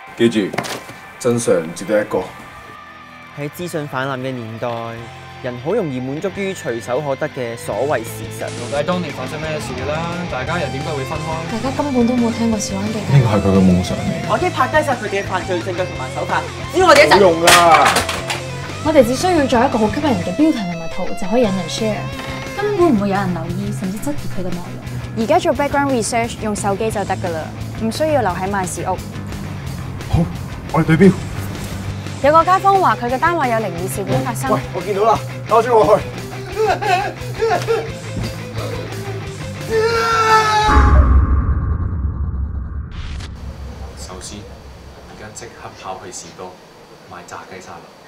記住，真相只得一個。 喺資訊氾濫嘅年代，人好容易滿足於隨手可得嘅所謂事實。 到底當年發生咩事㗎啦？大家又點解會分開？ 大家根本都冇聽過小安嘅。 呢個係佢嘅夢想嚟。 我已經拍低晒佢哋嘅犯罪證據同埋手法，只要我哋一齊。 冇用啦！ 我哋只需要做一個好吸引人嘅標題同埋圖，就可以引人 share， 根本唔會有人留意，甚至質疑佢嘅內容。 而家做 background research 用手機就得㗎啦，唔需要留喺萬事屋。 好，我哋對標。 有個街坊話佢嘅單位有靈異事件發生。 喂，我見到啦，帶住我去。 首先，而家即刻跑去士多買炸雞沙律。